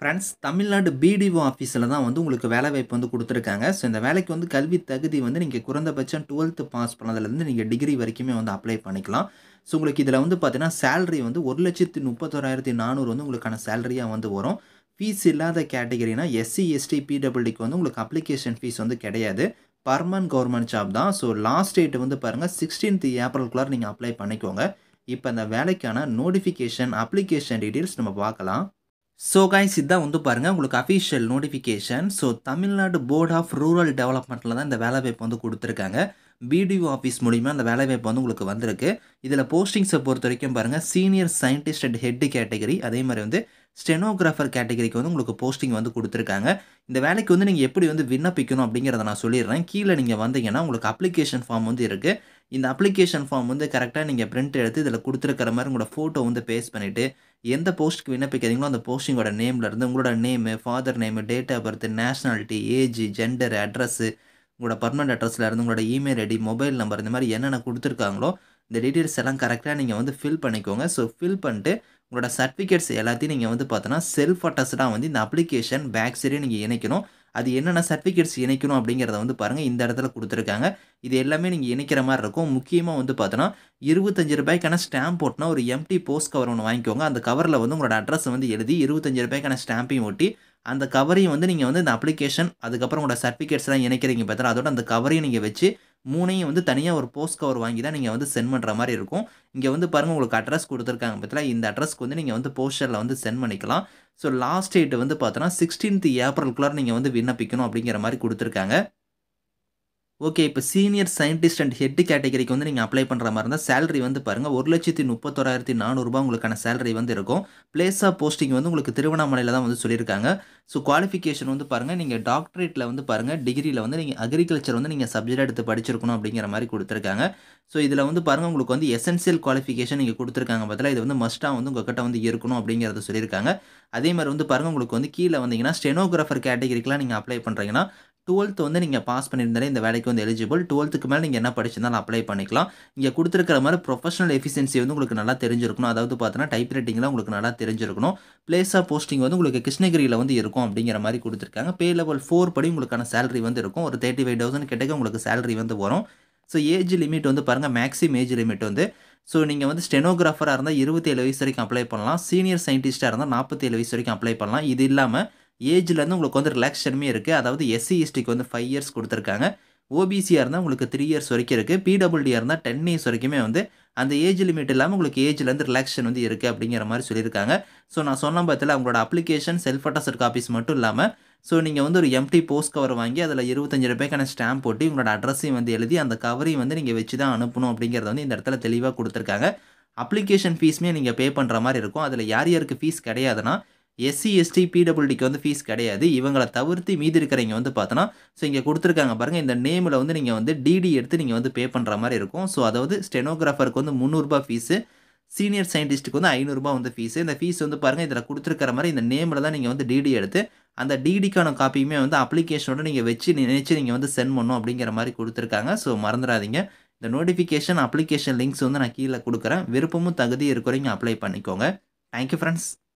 Friends Tamil Nadu BDO ஆஃபீஸில் தான் வந்து உங்களுக்கு வேலைவாய்ப்பு வந்து கொடுத்துருக்காங்க. ஸோ இந்த வேலைக்கு வந்து கல்வி தகுதி வந்து நீங்கள் குறைந்தபட்சம் 12th பாஸ் பண்ணதுலேருந்து நீங்கள் டிகிரி வரைக்குமே வந்து அப்ளை பண்ணிக்கலாம். ஸோ உங்களுக்கு இதில் வந்து பார்த்தீங்கன்னா சேலரி வந்து 1,31,400 வந்து உங்களுக்கான சேலரியாக வந்து வரும். ஃபீஸ் இல்லாத கேட்டகரினா எஸ்சி, எஸ்டி, பிடபிள்யூடிக்கு வந்து உங்களுக்கு அப்ளிகேஷன் ஃபீஸ் வந்து கிடையாது. பர்மனன்ட் கவர்மெண்ட் ஜாப் தான். ஸோ லாஸ்ட் டேட் வந்து பாருங்கள் 16th ஏப்ரலுக்குள்ளார நீங்கள் அப்ளை பண்ணிக்கோங்க. இப்போ இந்த வேலைக்கான நோட்டிஃபிகேஷன், அப்ளிகேஷன் டீட்டெயில்ஸ் நம்ம பார்க்கலாம். ஸோ கைஸ் இதான் வந்து பாருங்கள் உங்களுக்கு official notification. So Tamil Nadu board of rural டெவலப்மெண்ட்டில் தான் இந்த வேலைவாய்ப்பு வந்து கொடுத்துருக்காங்க. பிடிஓ ஆஃபீஸ் மூலிமா அந்த வேலைவாய்ப்பு வந்து உங்களுக்கு வந்திருக்கு. இதில் போஸ்டிங்ஸை பொறுத்த வரைக்கும் பாருங்கள் senior scientist and head category, அதே மாதிரி வந்து ஸ்டெனோகிராஃபர் கேட்டகரிக்கு வந்து உங்களுக்கு போஸ்டிங் வந்து கொடுத்துருக்காங்க. இந்த வேலைக்கு வந்து நீங்கள் எப்படி வந்து விண்ணப்பிக்கணும் அப்படிங்கிறத நான் சொல்லிடுறேன். கீழே நீங்கள் வந்தீங்கன்னா உங்களுக்கு அப்ளிகேஷன் ஃபார்ம் வந்து இருக்குது. இந்த அப்ளிகேஷன் ஃபார்ம் வந்து கரெக்டாக நீங்கள் பிரிண்ட் எடுத்து இதில் கொடுத்துருக்கிற மாதிரி உங்களோட ஃபோட்டோ வந்து பேஸ்ட் பண்ணிவிட்டு எந்த போஸ்ட்டுக்கு விண்ணப்பிக்கிறீங்களோ அந்த போஸ்டிங்கோட நேம்லேருந்து உங்களோட name, father name, date of birth, nationality, age, gender, address, உங்களோட பர்மனெண்ட் அட்ரஸ்லேருந்து உங்களோட இமெயில் ஐடி, மொபைல் நம்பர், இந்த மாதிரி என்னென்ன கொடுத்துருக்காங்களோ இந்த டீட்டெயில்ஸ் எல்லாம் கரெக்டாக நீங்கள் வந்து ஃபில் பண்ணிக்கோங்க. ஸோ ஃபில் பண்ணிட்டு உங்களோட சர்டிஃபிகேட்ஸ் எல்லாத்தையும் நீங்கள் வந்து பார்த்தோன்னா செல்ஃப் அட்டஸ்டாக வந்து இந்த அப்ளிகேஷன் பேக் சைடே நீங்கள் இணைக்கணும். அது என்னென்ன சர்டிஃபிகேட்ஸ் இணைக்கணும் அப்படிங்கிறத வந்து பாருங்கள் இந்த இடத்துல கொடுத்துருக்காங்க. இது எல்லாமே நீங்கள் இணைக்கிற மாதிரி இருக்கும். முக்கியமாக வந்து பார்த்தோன்னா ரூ. 25க்கான ஸ்டாம்ப் போட்டுனா ஒரு எம்டி போஸ்ட் கவர் ஒன்று வாங்கிக்கோங்க. அந்த கவரில் வந்து உங்களோட அட்ரஸ் வந்து எழுதி ரூ. 25க்கான ஸ்டாம்பையும் ஒட்டி அந்த கவரையும் வந்து நீங்கள் வந்து இந்த அப்ளிகேஷன் அதுக்கப்புறம் உங்களோட சர்டிஃபிகேட்ஸ்லாம் இணைக்கிறீங்க பார்த்தா அதோட அந்த கவரையும் நீங்கள் வச்சு 3யும் வந்து தனியாக ஒரு போஸ்ட் கவர் வாங்கி தான் நீங்கள் வந்து சென்ட் பண்ணுற மாதிரி இருக்கும். இங்கே வந்து பாருங்கள் உங்களுக்கு அட்ரஸ் கொடுத்துருக்காங்க பார்த்தீங்களா, இந்த அட்ரஸ்க்கு வந்து நீங்கள் வந்து போஸ்டரில் வந்து சென்ட் பண்ணிக்கலாம். ஸோ லாஸ்ட் டேட் வந்து பார்த்தோன்னா 16th ஏப்ரலுக்குள்ளார நீங்கள் வந்து விண்ணப்பிக்கணும் அப்படிங்கிற மாதிரி கொடுத்துருக்காங்க. ஓகே, இப்போ சீனியர் சயின்டிஸ்ட் அண்ட் ஹெட் கேட்டகரிக்கு வந்து நீங்கள் அப்ளை பண்ணுற மாதிரி இருந்தால் சேலரி வந்து பாருங்கள் 1,31,400 உங்களுக்கான சேலரி வந்து இருக்கும். பிளேஸ் ஆஃப் போஸ்டிங் வந்து உங்களுக்கு திருவண்ணாமலையில் தான் வந்து சொல்லியிருக்காங்க. ஸோ குவாலிஃபிகேஷன் வந்து பாருங்கள் நீங்கள் டாக்டரேட்டில் வந்து பாருங்கள் டிகிரியில் வந்து நீங்கள் அக்ரிகல்ச்சர் வந்து நீங்கள் சப்ஜெக்ட் எடுத்து படிச்சிருக்கணும் அப்படிங்கிற மாதிரி கொடுத்துருக்காங்க. ஸோ இதில் வந்து பாருங்கள் உங்களுக்கு வந்து எசென்சியல் குவாலிஃபிகேஷன் நீங்கள் கொடுத்துருக்காங்க பார்த்தீங்களா, இது வந்து மஸ்ட்டாக வந்து உங்கள் கிட்ட வந்து இருக்கணும் அப்படிங்கிறத சொல்லியிருக்காங்க. அதே மாதிரி வந்து பாருங்கள் உங்களுக்கு வந்து கீழே வந்தீங்கன்னா ஸ்டெனோகிராஃபர் கேட்டகரிக்கெலாம் நீங்கள் அப்ளை பண்ணுறீங்கன்னா 12th வந்து நீங்கள் பாஸ் பண்ணியிருந்தாலே இந்த வேலைக்கு வந்து எலிஜிபிள். 12க்கு மேலே நீங்கள் என்ன படிச்சிருந்தாலும் அப்ளை பண்ணிக்கலாம். இங்கே கொடுத்துருக்கிற மாதிரி ப்ரொஃபஷனல் எஃபிஷியன்சி வந்து உங்களுக்கு நல்லா தெரிஞ்சிருக்கணும். அதாவது பார்த்தோன்னா டைப் ரைட்டிங்லாம் உங்களுக்கு நல்லா தெரிஞ்சிருக்கணும். பிளேஸ் ஆஃப் போஸ்டிங் வந்து உங்களுக்கு கிருஷ்ணகிரியில் வந்து இருக்கும் அப்படிங்கிற மாதிரி கொடுத்துருக்காங்க. பே லெவல் 4 படி உங்களுக்கான சேலரி வந்து இருக்கும். ஒரு 35,000 கிட்டக்க உங்களுக்கு சேலரி வந்து வரும். ஸோ ஏஜ் லிமிட் வந்து பாருங்கள் மேக்ஸிமம் ஏஜ் லிமிட் வந்து ஸோ நீங்கள் வந்து ஸ்டெனோகிராஃபராக இருந்தால் 27 வயசு வரைக்கும் அப்ளை பண்ணலாம். சீனியர் சயின்டிஸ்ட்டாக இருந்தால் 47 வயசு வரைக்கும் அப்ளை பண்ணலாம். இது இல்லாமல் ஏஜ்லேருந்து உங்களுக்கு வந்து ரிலாக்ஸேஷனுமே இருக்குது. அதாவது எஸ்சி, எஸ்டிக்கு வந்து 5 இயர்ஸ் கொடுத்துருக்காங்க. ஓபிசியாக இருந்தால் உங்களுக்கு 3 இயர்ஸ் வரைக்கும் இருக்குது. பிடபிள்யூடியாக இருந்தால் 10 இயர்ஸ் வரைக்குமே வந்து அந்த ஏஜ் லிமிட் இல்லாமல் உங்களுக்கு ஏஜ்லேருந்து ரிலாக்ஸேஷன் வந்து இருக்குது அப்படிங்கிற மாதிரி சொல்லியிருக்காங்க. ஸோ நான் சொன்ன பட்சத்தில் உங்களோட அப்ளிகேஷன் செல்ஃப் அட்டஸ்டட் காப்பீஸ் மட்டும் இல்லாமல் ஸோ நீங்கள் வந்து ஒரு எம்டி போஸ்ட் கவர் வாங்கி அதில் ரூ. 25க்கான ஸ்டாம்ப் போட்டு உங்களோட அட்ரஸையும் வந்து எழுதி அந்த கவரையும் வந்து நீங்கள் வச்சு தான் அனுப்பணும் அப்படிங்கிறத வந்து இந்த இடத்துல தெளிவாக கொடுத்துருக்காங்க. அப்ளிகேஷன் ஃபீஸுமே நீங்கள் பே பண்ணுற மாதிரி இருக்கும். அதில் யார் யாருக்கு ஃபீஸ் கிடையாதுன்னா எஸ்சி, எஸ்டி, பிடபிள்யூடிக்கு வந்து ஃபீஸ் கிடையாது. இவங்கள தவிர்த்து மீதி இருக்கிறவங்க வந்து பார்த்தோன்னா ஸோ இங்கே கொடுத்துருக்காங்க பாருங்கள் இந்த நேமில் வந்து நீங்கள் வந்து டிடி எடுத்து நீங்கள் வந்து பே பண்ணுற மாதிரி இருக்கும். ஸோ அதாவது ஸ்டெனோகிராஃபருக்கு வந்து ரூ. 300 ஃபீஸு, சீனியர் சயின்டிஸ்ட்டுக்கு வந்து ரூ. 500 வந்து ஃபீஸு. இந்த ஃபீஸ் வந்து பாருங்கள் இதில் கொடுத்துருக்கிற மாதிரி இந்த நேமில் தான் நீங்கள் வந்து டிடி எடுத்து அந்த டிடிக்கான காப்பியுமே வந்து அப்ளிகேஷனோட நீங்கள் வச்சு நினைச்சு நீங்கள் வந்து சென்ட் பண்ணணும் அப்படிங்கிற மாதிரி கொடுத்துருக்காங்க. ஸோ மறந்துடாதீங்க. இந்த நோட்டிஃபிகேஷன், அப்ளிகேஷன் லிங்க்ஸ் வந்து நான் கீழே கொடுக்குறேன். விருப்பமும் தகுதி இருக்கிறவங்க அப்ளை பண்ணிக்கோங்க. Thank you friends.